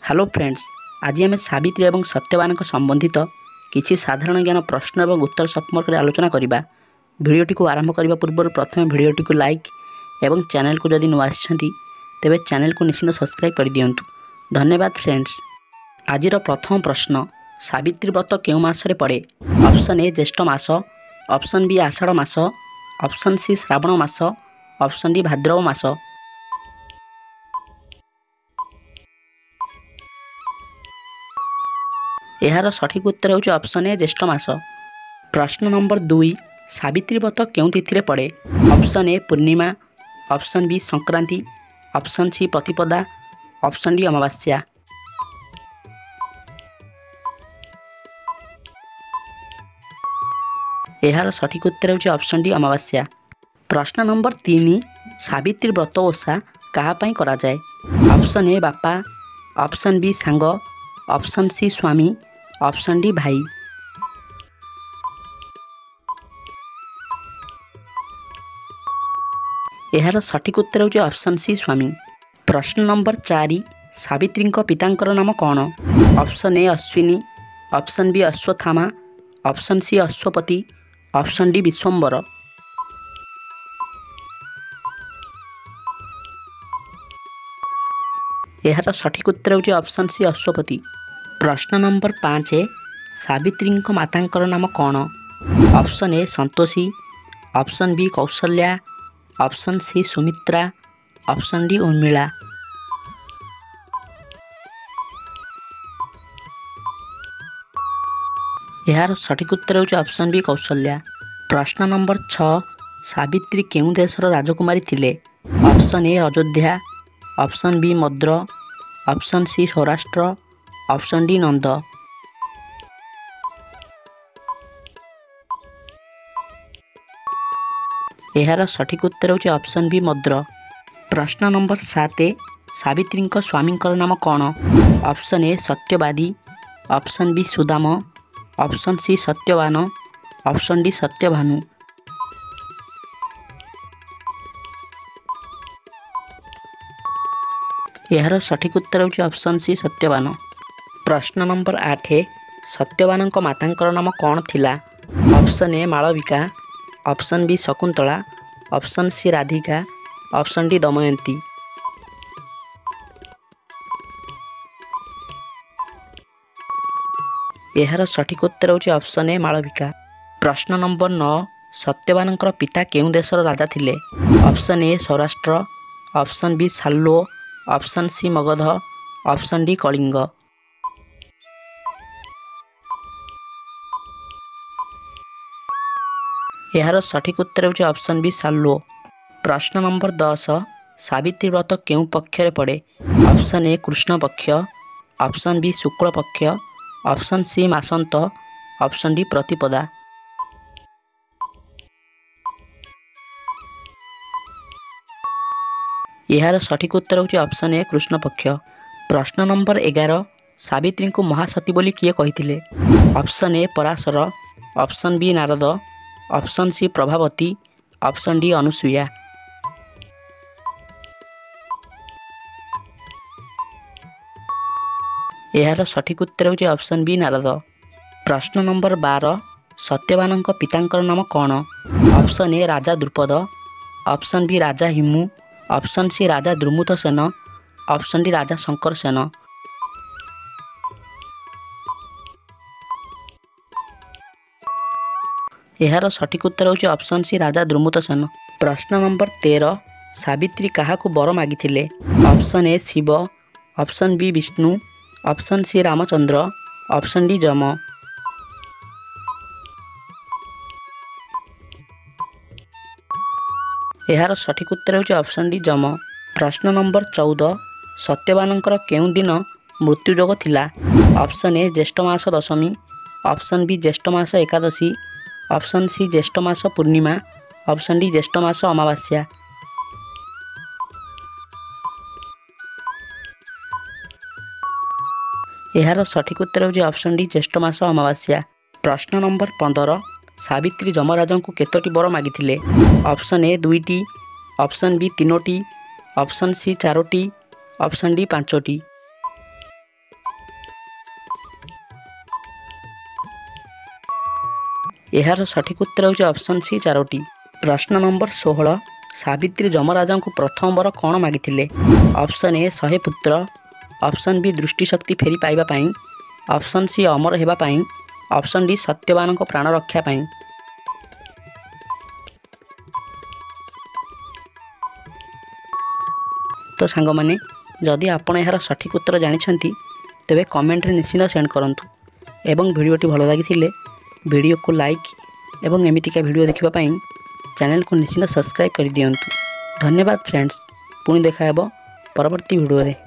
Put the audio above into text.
Hello friends, आज आम सावित्री और सत्यवान संबंधित किसी साधारण ज्ञान प्रश्न और उत्तर संपर्क में आलोचना करवा। भिडटी को आरंभ करने पूर्व प्रथम भिडटी को लाइक और चैनल को जदि नुआ तेरे चैनल को निश्चित सब्सक्राइब कर दिंतु। धन्यवाद फ्रेंड्स। आज प्रथम प्रश्न, सावित्री व्रत क्यों मासरे पड़े? ऑप्शन ए ज्येष्ठ मास, ऑप्शन बी आषाढ़ मास, ऑप्शन सी श्रावण मास, ऑप्शन डी भाद्रव मास। यार सठिक उत्तर होउछि ऑप्शन ए ज्येष्ठ मास। प्रश्न नंबर 2, सावित्री व्रत क्यों तिथि पड़े? ऑप्शन ए पूर्णिमा, ऑप्शन बी संक्रांति, ऑप्शन सी प्रतिपदा, ऑप्शन डी अमावास्या। यार सठिक उत्तर होउछि ऑप्शन डी अमावास्या। प्रश्न नंबर 3, सावित्री व्रत ओषा कहा पई करा जाए? ऑप्शन ए बापा, ऑप्शन बी सांग, ऑप्शन सी स्वामी, ऑप्शन डी भाई। यार सठिक उत्तर होउछि ऑप्शन सी स्वामी। प्रश्न नंबर 4, सावित्री पितांकर नाम कौन? Option A Ashwini, option B Ashwatthama, option C Ashwapati, option D Vishwambar. यार सठिक उत्तर होउछि ऑप्शन सी अश्वपति। प्रश्न नंबर 5, सावित्री मातांकर नाम कौन? Option A Santoshi, option B Kaushalya, option C Sumitra, option D Urmila. यार सठिक उत्तर होउछि ऑप्शन बी कौशल्या। प्रश्न नंबर 6, सावित्री केउं देशर राजकुमारी थिले? Option A Ayodhya, option B Madra, option C Saurashtra, option D Nanda. यार सठिक उत्तर होउछि ऑप्शन बी मद्र। प्रश्न नंबर 7, सावित्री स्वामी नाम कौन? Option A Satyavadi, option B Sudam, option C Satyavan, option D Satyabhanu. यार सठिक उत्तर होउछि ऑप्शन सी सत्यवान। प्रश्न नंबर 8, सत्यवान मातांकर नाम कौन थिला? Option A Malavika, option B Shakuntala, option C Radhika, option D Damayanti. यार सठिक उत्तर होउछि ऑप्शन ए मालविका। प्रश्न नंबर 9, सत्यवान पिता केउं देशर राजा थिले? Option A Saurashtra, option B साल्लो, option C Magadha, option D Kalinga. यार सठिक उत्तर होउछि ऑप्शन बी साल्लो। प्रश्न नंबर 10, सावित्री व्रत केउं पक्षरे पड़े? ऑप्शन ए कृष्ण पक्ष, ऑप्शन बी शुक्ल पक्ष, ऑप्शन सी मासंत, ऑप्शन डी प्रतिपदा। यार सठिक उत्तर होउछि ऑप्शन ए कृष्ण पक्ष। प्रश्न नंबर 11, सावित्री को महासती बोली किए कहिथिले? Option A Parashar, option B Narad, option C Prabhavati, option D Anusuya. यार सठिक उत्तर होउछि ऑप्शन बी नारद। प्रश्न नंबर 12, सत्यवान पितांकर नाम कौन? ऑप्शन ए राजा द्रुपद, ऑप्शन बी राजा हिमु, ऑप्शन सी राजा द्रुमुत सेन, ऑप्शन डी राजा शंकर सेन। यार सठिक उत्तर होउछि ऑप्शन सी राजा द्रुमुत सेन। प्रश्न नंबर 13, सावित्री काहाकू वर मागिथिले? Option A Shiv, option B Vishnu, option C Ramchandra, option D Yama. यार सठिक उत्तर होउछि ऑप्शन डी जम। प्रश्न नंबर 14, सत्यवानंकर केउं दिन मृत्यु योग थिला? ऑप्शन ए ज्येष्ठ मास दशमी, ऑप्शन बी ज्येष्ठ मास एकादशी, ऑप्शन सी ज्येष्ठ मास पूर्णिमा, ऑप्शन डी ज्येष्ठ मास अमावास्या। यार सठिक उत्तर होउछि ऑप्शन डी ज्येष्ठ मास अमावास्या। प्रश्न नंबर 15, सावित्री जमराज को केतोटी वर मागिथिले? ऑप्शन ए 2टी, ऑप्शन बी 3टी, ऑप्शन सी 4टी, ऑप्शन डी 5टी। ଏହାର ସଠିକ୍ ଉତ୍ତର ହେଉଛି ଅପସନ୍ ସି 4ଟି। ପ୍ରଶ୍ନ ନମ୍ବର 16 ସାବିତ୍ରୀ ଯମରାଜାଙ୍କୁ ପ୍ରଥମ ବର କ'ଣ ମାଗିଥିଲେ? ଅପସନ୍ ଏ 100 ପୁତ୍ର, ଅପସନ୍ ବି ଦୃଷ୍ଟିଶକ୍ତି ଫେରି ପାଇବା ପାଇଁ, ଅପସନ୍ ସି ଅମର ହେବା ପାଇଁ, ଅପସନ୍ ଡି ସତ୍ୟବାନଙ୍କ ପ୍ରାଣ ରକ୍ଷା ପାଇଁ। ତ ସାଙ୍ଗମାନେ ଯଦି ଆପଣ ଏହାର ସଠିକ୍ ଉତ୍ତର ଜାଣିଛନ୍ତି ତେବେ କମେଣ୍ଟରେ ନିଶ୍ଚିନ୍ତ ସେଣ୍ଡ କରନ୍ତୁ ଏବଂ ଭିଡ଼ିଓଟି ଭଲ ଲାଗିଥିଲେ ଭିଡ଼ିଓକୁ ଲାଇକ୍ ଏବଂ ଏମିତିକା ଭିଡ଼ିଓ ଦେଖିବା ପାଇଁ ଚ୍ୟାନେଲକୁ ନିଶ୍ଚିନ୍ତ ସବସ୍କ୍ରାଇବ୍ କରିଦିଅନ୍ତୁ। ଧନ୍ୟବାଦ ଫ୍ରେଣ୍ଡସ୍, ପୁଣି ଦେଖା ହେବ ପରବର୍ତ୍ତୀ ଭିଡ଼ିଓରେ।